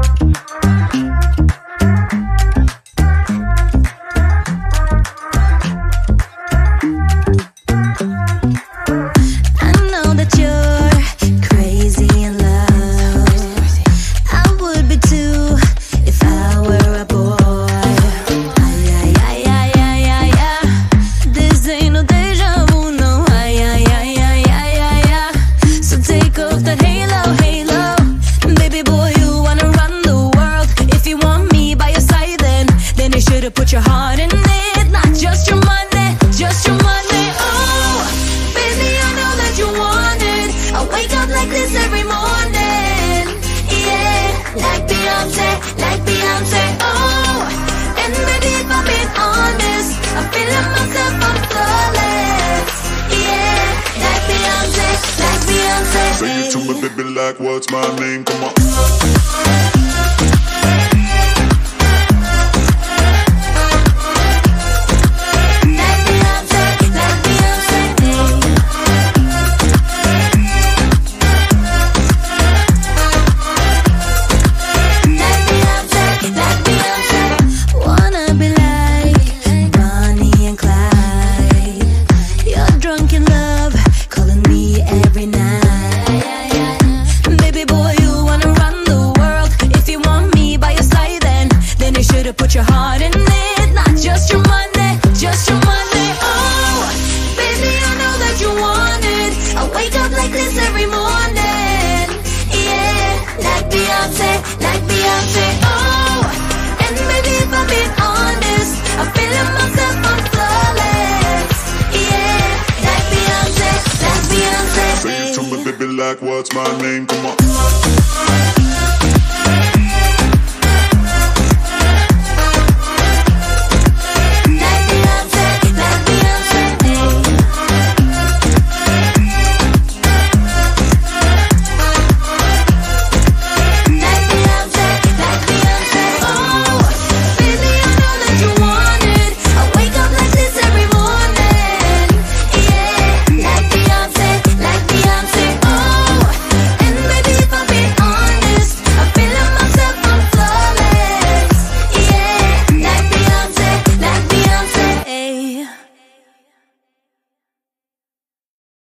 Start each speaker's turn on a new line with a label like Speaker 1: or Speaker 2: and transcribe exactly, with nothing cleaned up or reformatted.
Speaker 1: Put your heart in it, not just your money, just your money. Oh, baby, I know that you want it. I wake up like this every morning. Yeah, like Beyonce, like Beyonce. Oh, and baby, if I'm being honest, I'm feeling myself, I'm flawless. Yeah, like Beyonce, like Beyonce.
Speaker 2: Say it to me, baby, like what's my name? Come on.
Speaker 1: Put your heart in it, not just your money, just your money. Oh, baby, I know that you want it. I wake up like this every morning. Yeah, like Beyonce, like Beyonce. Oh, and baby, if I'm being honest, I'm feeling myself, I'm flawless. Yeah, like Beyonce, like Beyonce.
Speaker 2: Say it to me, baby, like what's my name? Come on.